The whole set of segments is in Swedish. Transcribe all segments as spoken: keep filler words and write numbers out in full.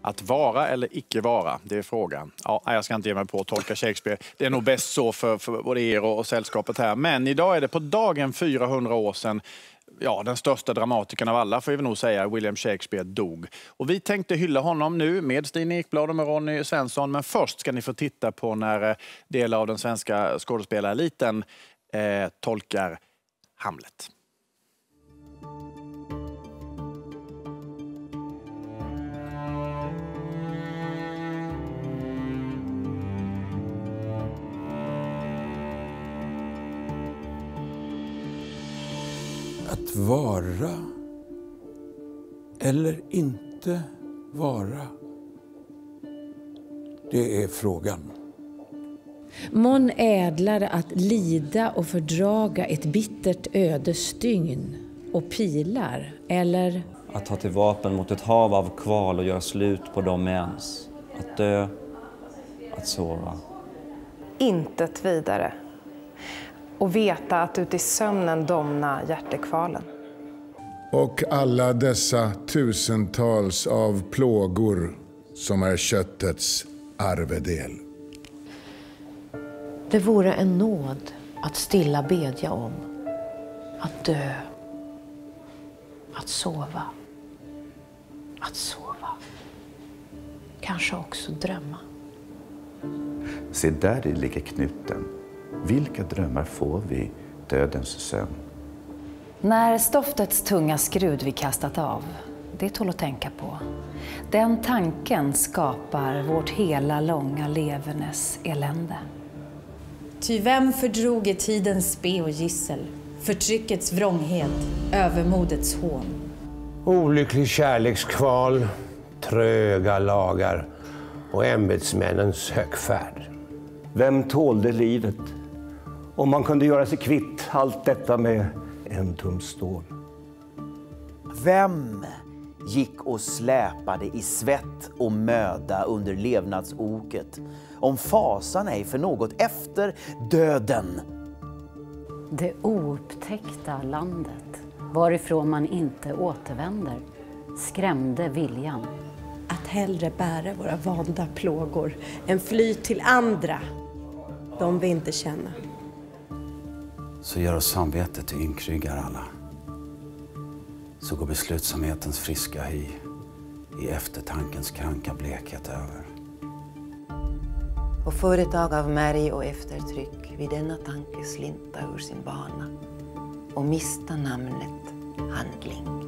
Att vara eller icke vara, det är frågan. Ja, jag ska inte ge mig på att tolka Shakespeare. Det är nog bäst så för, för både er och, och sällskapet här. Men idag är det på dagen fyrahundra år sedan, ja, den största dramatikern av alla får vi nog säga, William Shakespeare, dog. Och vi tänkte hylla honom nu med Stina Ekblad och med Ronny Svensson. Men först ska ni få titta på när delar av den svenska skådespelareliten eh, tolkar Hamlet. Att vara eller inte vara, det är frågan. Mån ädlare att lida och fördraga ett bittert öde stygn och pilar, eller att ta till vapen mot ett hav av kval och göra slut på dem med ens. Att dö, att sova. Intet vidare. Och veta att ut i sömnen domna hjärtekvalen. Och alla dessa tusentals av plågor som är köttets arvedel. Det vore en nåd att stilla bedja om. Att dö. Att sova. Att sova. Kanske också drömma. Se, där ligger knuten. Vilka drömmar får vi dödens sömn? När stoftets tunga skrud vi kastat av, det tål att tänka på. Den tanken skapar vårt hela långa levernes elände. Ty vem fördrog i tidens spe och gissel, förtryckets vrånghet, övermodets hån? Olycklig kärlekskval, tröga lagar och ämbetsmännens högfärd. Vem tålde livet? Om man kunde göra sig kvitt allt detta med en tum stål. Vem gick och släpade i svett och möda under levnadsoket, om fasan ej för något efter döden? Det oupptäckta landet, varifrån man inte återvänder, skrämde viljan. Att hellre bära våra valda plågor än fly till andra, de vi inte känner. Så gör oss samvetet till ynkryggar alla. Så går beslutsamhetens friska hy i eftertankens kranka blekhet över. Och företag av märg och eftertryck vid denna tanke slinta ur sin bana och mista namnet handling.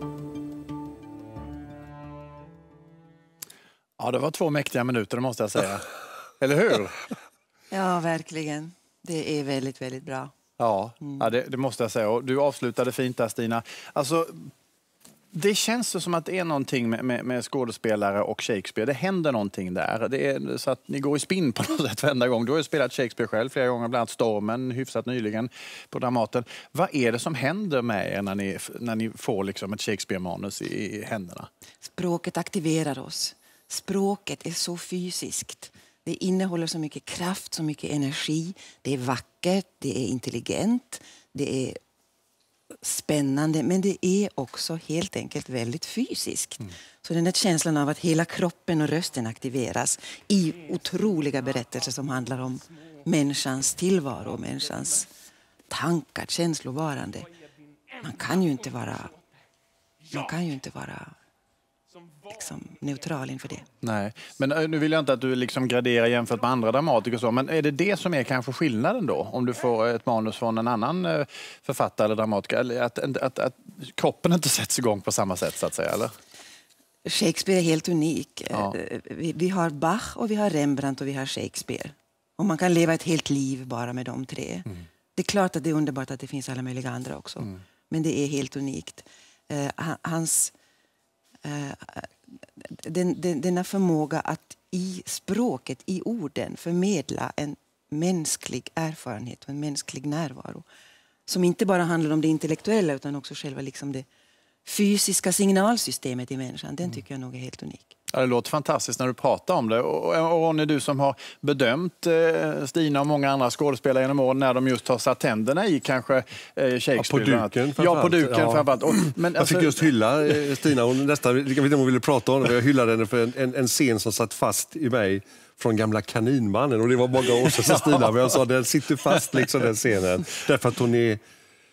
Ja, det var två mäktiga minuter, det måste jag säga. Eller hur? Ja, verkligen. Det är väldigt, väldigt bra. Ja, mm. ja det, det måste jag säga. Och du avslutade fint där, Stina. Alltså, det känns ju som att det är någonting med, med, med skådespelare och Shakespeare. Det händer någonting där. Det är så att ni går i spinn på något sätt varenda gång. Du har ju spelat Shakespeare själv flera gånger, bland annat Stormen, hyfsat nyligen på Dramaten. Vad är det som händer med er när ni, när ni får liksom ett Shakespeare-manus i, i händerna? Språket aktiverar oss. Språket är så fysiskt. Det innehåller så mycket kraft, så mycket energi. Det är vackert, det är intelligent, det är spännande. Men det är också helt enkelt väldigt fysiskt. Mm. Så den där känslan av att hela kroppen och rösten aktiveras i otroliga berättelser som handlar om människans tillvaro, människans tankar, känslovarande. Man kan ju inte vara, man kan ju inte vara liksom neutral inför det. Nej, men nu vill jag inte att du liksom graderar jämfört med andra dramatiker och så, men är det det som är kanske skillnaden då? Om du får ett manus från en annan författare eller dramatiker, eller att, att, att, att kroppen inte sätts igång på samma sätt så att säga, eller? Shakespeare är helt unik. Ja. Vi, vi har Bach och vi har Rembrandt och vi har Shakespeare. Och man kan leva ett helt liv bara med de tre. Mm. Det är klart att det är underbart att det finns alla möjliga andra också. Mm. Men det är helt unikt. Uh, hans... Uh, den, den, denna förmåga att i språket, i orden förmedla en mänsklig erfarenhet och en mänsklig närvaro som inte bara handlar om det intellektuella utan också själva liksom det fysiska signalsystemet i människan, den tycker jag nog är helt unik. Ja, det låter fantastiskt när du pratar om det. Och, och Ronny, du som har bedömt eh, Stina och många andra skådespelare genom åren när de just har satt tänderna i kanske eh, Shakespeare. Ja, på duken Ja, på duken ja. framförallt. Och, men, jag alltså, fick just hylla eh, Stina. Hon nästan, jag vet inte om hon ville prata om det, jag hyllade henne för en, en, en scen som satt fast i mig från gamla Kaninmannen. Och det var många år sedan Stina, men jag sa den sitter fast liksom den scenen. Därför att hon är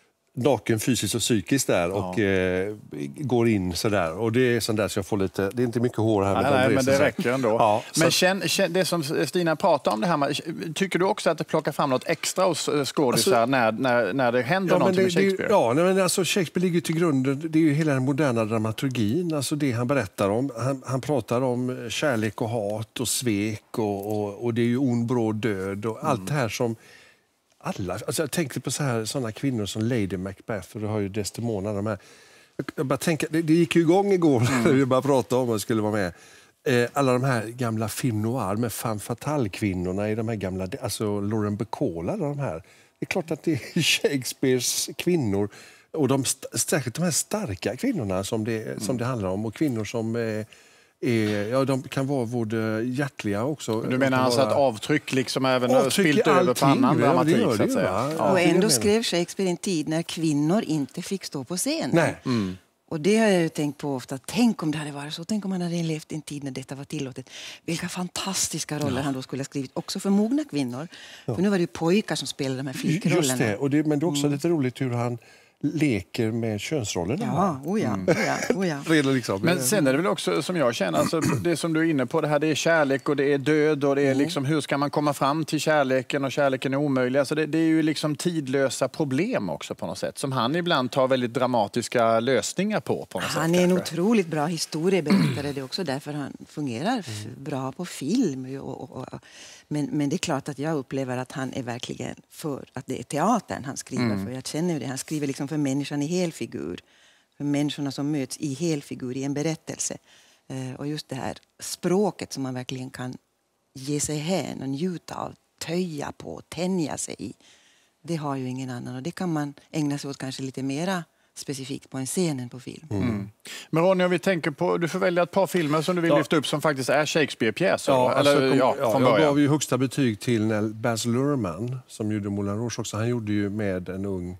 naken fysiskt och psykiskt där och ja. eh, går in så där. Och det är sånt där så jag får lite, det är inte mycket hår här. Nej, med nej men det räcker ändå. Ja, men känn, känn, det som Stina pratar om det här med, tycker du också att det plockar fram något extra hos skådisar alltså, när, när, när det händer ja, något det, med Shakespeare? Det, ja, men alltså Shakespeare ligger till grunden, det är ju hela den moderna dramaturgin, alltså det han berättar om. Han, han pratar om kärlek och hat och svek och, och, och det är ju ond, bråd, död och mm. allt det här som alla, alltså jag tänkte på så här, såna kvinnor som Lady Macbeth och du har ju Desdemona. De här. Jag bara tänker, det, det gick ju igång igår mm. när vi bara pratade om att skulle vara med. Eh, alla de här gamla film noir med femme fatale-kvinnorna i de här gamla, alltså Lauren Bacall, alla de här. Det är klart att det är Shakespeares kvinnor och de, särskilt de här starka kvinnorna som det, mm. som det handlar om och kvinnor som eh, Är, ja, de kan vara både hjärtliga också. Du menar alltså vara... att avtryck liksom även avtryck spilt över på annan dramatik ja, så att säga. Ja. Och ändå skrev Shakespeare en tid när kvinnor inte fick stå på scen. Nej. Mm. Och det har jag ju tänkt på ofta. Tänk om det hade varit så. Tänk om han hade levt i en tid när detta var tillåtet. Vilka fantastiska roller ja. han då skulle ha skrivit. Också för mogna kvinnor. Ja. För nu var det ju pojkar som spelade de här flickrollerna. Just det. Och det men det är också mm. lite roligt hur han leker med könsrollerna. Ja, oja, mm. oja, oja. Redan liksom. Men sen är det väl också som jag känner, alltså, det som du är inne på, det här det är kärlek och det är död och det är liksom hur ska man komma fram till kärleken och kärleken är omöjlig. Alltså det, det är ju liksom tidlösa problem också på något sätt som han ibland tar väldigt dramatiska lösningar på. på något han sätt, är en kanske. otroligt bra historieberättare, det är också därför han fungerar mm. bra på film och, och, och Men, men det är klart att jag upplever att han är verkligen för att det är teatern han skriver mm. för. Jag känner ju det. Han skriver liksom för människan i helfigur. För människorna som möts i helfigur i en berättelse. Eh, och just det här språket som man verkligen kan ge sig hän och njuta av. Töja på, tänja sig i. Det har ju ingen annan. Och det kan man ägna sig åt kanske lite mera specifikt på en scen än på film. Mm. Mm. Men Ronny, om vi tänker på, du får välja ett par filmer som du vill ja. lyfta upp som faktiskt är Shakespeare-pjäser. Ja, eller, alltså, kom, ja, ja, från jag början. gav ju högsta betyg till Baz Luhrmann som gjorde Moulin Rouge också. Han gjorde ju med en ung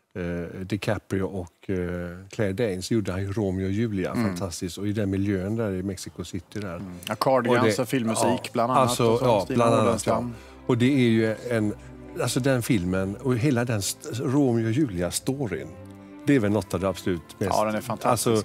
eh, DiCaprio och eh, Claire Danes gjorde han ju Romeo och Julia, mm. fantastiskt. Och i den miljön där i Mexico City där. Mm. Ja, Cardigans och, och filmmusik ja, bland annat. Alltså, och ja, bland annat. Ja. Och det är ju en, alltså den filmen och hela den Romeo och Julia-storyn. Det är väl något av det absolut mest. Ja, den är fantastisk. Alltså,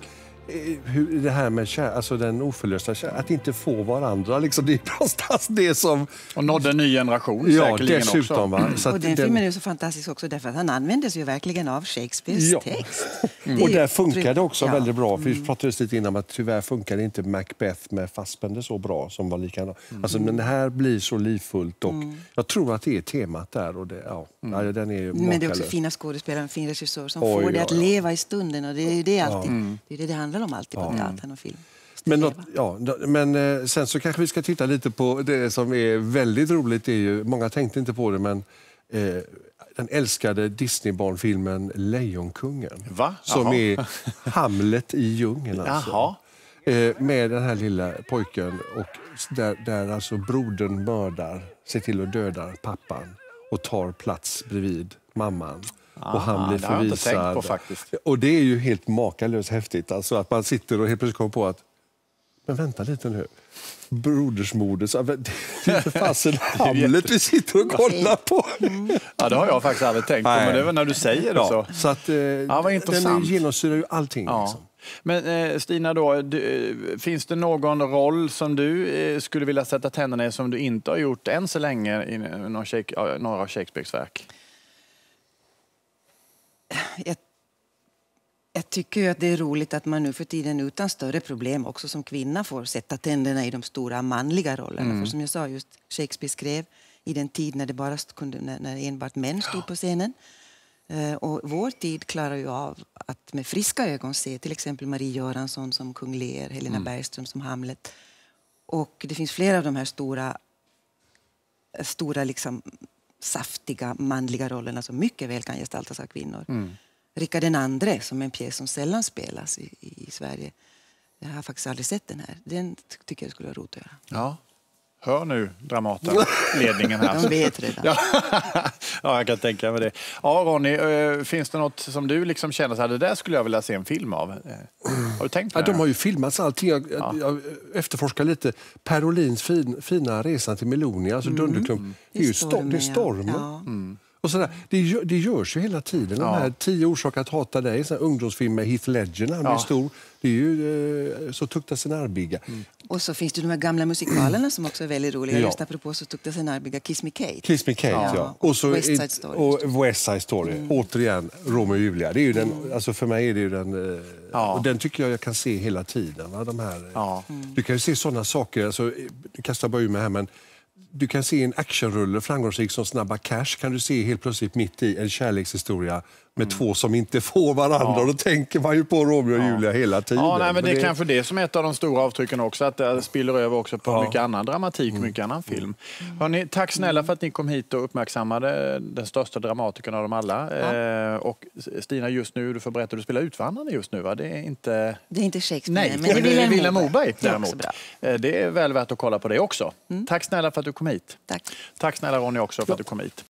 hur, det här med kär, alltså den oförlösta kär, att inte få varandra, liksom, det är någonstans det som... Och nådde en ny generation ja, säkerligen dessutom, också. Va? Så och den, den filmen är så fantastisk också därför att han användes ju verkligen av Shakespeares ja. text. Mm. Och där funkar det också ja. väldigt bra. För vi pratade lite innan om att tyvärr funkar inte Macbeth med Fassbender så bra som var likadant. Mm. Alltså, men det här blir så livfullt och mm. jag tror att det är temat där. Och det, ja, mm. ja, den är men det är också fina skådespelare, en fin regissör som Oj, får det ja, att ja. leva i stunden. Och det är det, alltid, ja. mm. det, är det det handlar om alltid på ja. teatern och film. Men, något, ja, men eh, sen så kanske vi ska titta lite på det som är väldigt roligt. Är ju, många tänkte inte på det, men eh, den älskade Disney-barnfilmen Lejonkungen. Va? Som Jaha. är Hamlet i djungeln. Alltså. Eh, med den här lilla pojken och där, där alltså brodern mördar, ser till att döda pappan och tar plats bredvid mamman. Aha, och han blir det har jag inte förvisad. tänkt på, faktiskt. Och det är ju helt makalöst häftigt. Alltså att man sitter och helt plötsligt kommer på att men vänta lite nu. Brodersmordet. Så, det är för fasen Hamlet vi sitter och kollar på. Mm. Ja, det har jag faktiskt aldrig tänkt på. Men det är väl när du säger det så. Ja, så att, eh, ja, vad intressant. Den genomsyrar ju allting. Ja. Liksom. Men eh, Stina, då, du, finns det någon roll som du eh, skulle vilja sätta tänderna i som du inte har gjort än så länge i någon Shake, några av Shakespeares verk? Jag, jag tycker ju att det är roligt att man nu för tiden utan större problem också som kvinna får sätta tänderna i de stora manliga rollerna. Mm. För som jag sa, just Shakespeare skrev i den tid när det bara kunde, när, när enbart män stod på scenen. Uh, och vår tid klarar ju av att med friska ögon se till exempel Marie Göransson som Kung Lear, Helena mm. Bergström som Hamlet. Och det finns flera av de här stora, stora liksom saftiga manliga rollerna som mycket väl kan gestaltas av kvinnor. Mm. Rickard den andre, som är en pjäs som sällan spelas i, i Sverige. Jag har faktiskt aldrig sett den här. Den tycker jag skulle vara roligt att göra. Ja. Hör nu Dramaten-ledningen här. De vet redan. Ja. Ja, jag kan tänka mig det. Ja, Ronny, finns det något som du liksom känner så här, det där skulle jag vilja se en film av? Har du tänkt på det? Ja, de har ju filmats allting. Jag, ja. jag efterforskar lite Per Olins fin, fina resan till Melonia, alltså mm. Dunderklump. Det är ju storm, det är stormen. Ja. Mm. Och sådär. Det, gör, det görs ju hela tiden. Ja. De här tio orsaker att hata dig, en ungdomsfilm med Heath Ledger, han ja. blir stor. Det är ju eh, Så tukta sin arbiga. Mm. Och så finns det de här gamla musikalerna som också är väldigt roliga. Ja. Just apropå Så tukta sin arbiga, Kiss Me Kate. Kiss Me Kate, ja. ja. Och, och så West Side Story. Och West Side Story. Mm. Återigen, Romeo och Julia. Det är ju den, mm. alltså för mig är det ju den... Eh, ja. Och den tycker jag jag kan se hela tiden. Va? De här, ja. mm. Du kan ju se sådana saker, alltså, du kastar bara ur mig här, men du kan se en actionrulle framgångsrik som Snabba Cash, kan du se helt plötsligt mitt i en kärlekshistoria med mm. två som inte får varandra. Ja. Och då tänker man ju på Romeo och ja. Julia hela tiden. Ja, nej, men det är det... kanske det som är ett av de stora avtrycken också, att det spiller över också på ja. mycket annan dramatik, mm. mycket annan film. Mm. Hörrni, tack snälla för att ni kom hit och uppmärksammade den största dramatikern av dem alla. Ja. Eh, och Stina, just nu, du får berätta, du spelar Utvandrarna just nu, va? Det är inte... Det är inte Shakespeare, nej, men det är Vilhelm, Vilhelm Moberg däremot. Det, det är väl värt att kolla på det också. Mm. Tack snälla för att du kom hit. Tack. Tack snälla Ronny också för ja. att du kom hit.